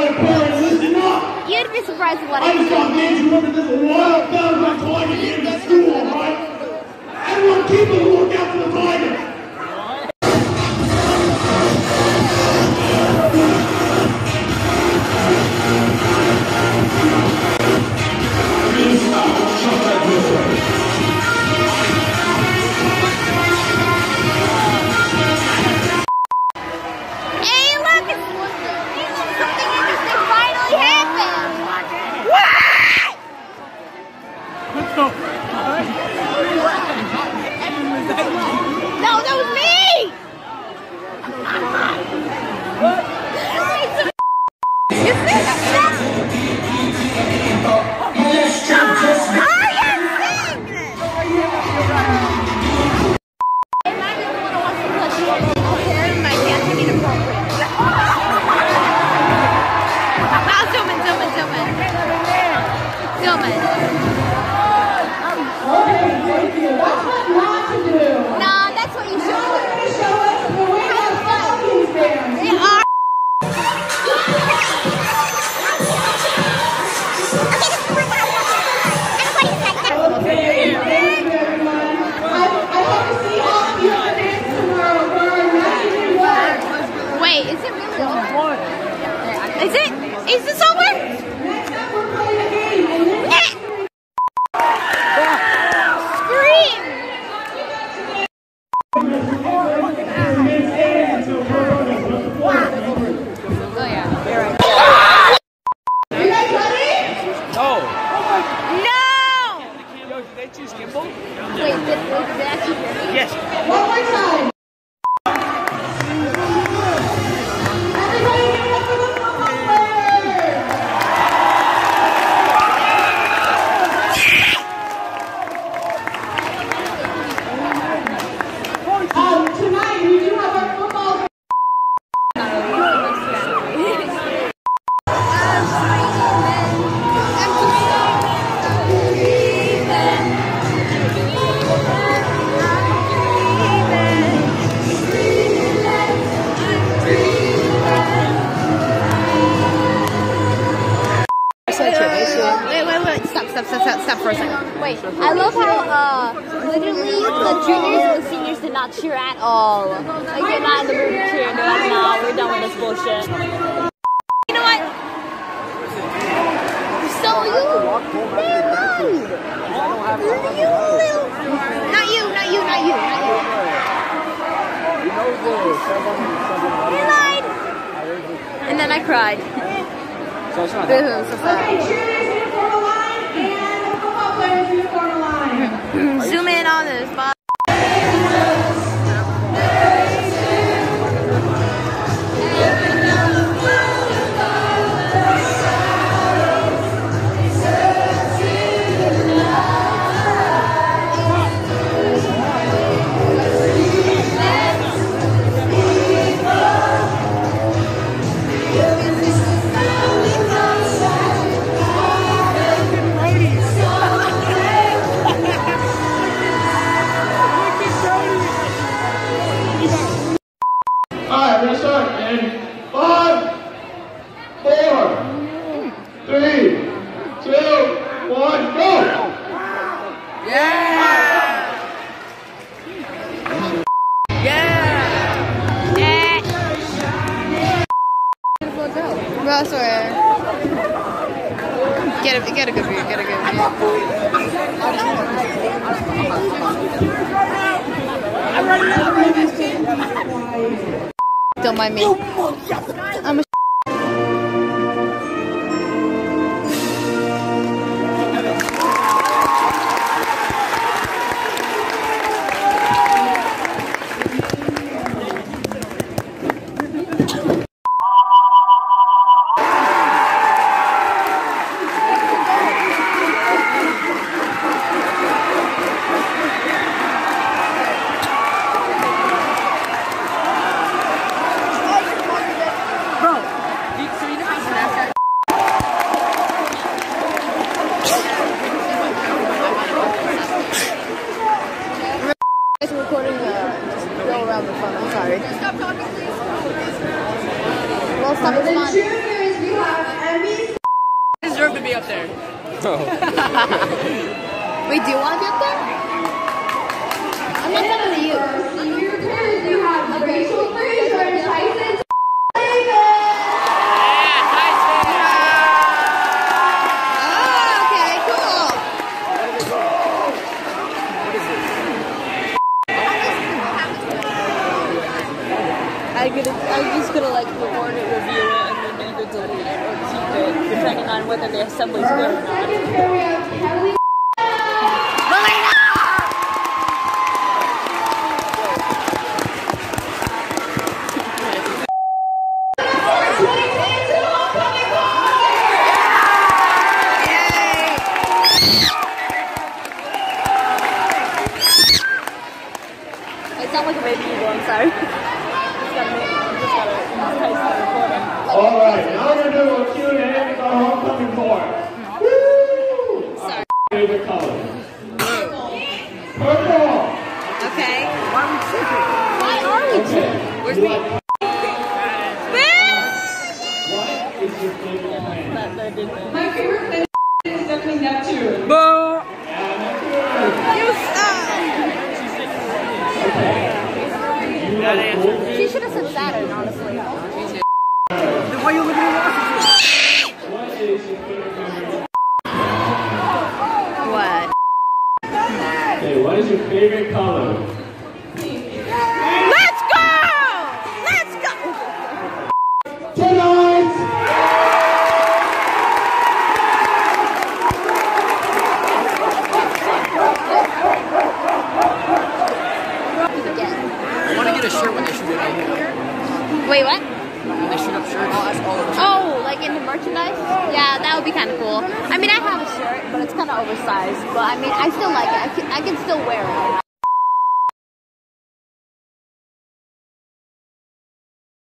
You'd be surprised at what I just got made you look at this a lot better than toy to get into school, alright? Everyone keep a lookout for the tiger! No, that was me! Is this over? Scream! Oh yeah, you're right. Are you guys ready? No! Yo, did they choose Gimbal? Wait, did they actually hear me? Yes. One more time. Stop for a second. Wait, I love how literally the juniors and the seniors did not cheer at all. Like they're not in the mood to cheer. They're like, nah, we're done with this bullshit. You know what? So you, not you. You lied. And then I cried. So it's not Boo-hoo, so sad. Zoom in on this. Bye. Alright, we're gonna start in 5, 4, 3, 2, 1, go! Yeah! Bro, sorry. Get a good view, get a good view. Don't mind me. I'm a Bro, be up there. Wait, do you want to be up there? I'm not talking to you. On your turn, you have the racial freeze or Tyson. I'm just gonna like record it, review it, and then either delete it or keep it, depending on whether the assembly's good or not. I sound like a baby eagle, I'm sorry. All right, now we're going to do a Q&A with our homecoming board. Woo! Sorry. Favorite color? Purple. Okay. Why are we cheating? Where's me? What is your favorite plant? My favorite thing is definitely Neptune. Boo! She should have said Saturn, honestly. Then why are you looking at What is your favorite memory? What? Okay, what is your favorite color? Let's go! Let's go! Tonight! I want to get a shirt when they shoot it out here. Wait, what? When they shoot up shirts, I'll ask all of them. Oh, like in the merchandise? Yeah, that would be kind of cool. I mean, I have a shirt, but it's kind of oversized. But I mean, I still like it. I can still wear it.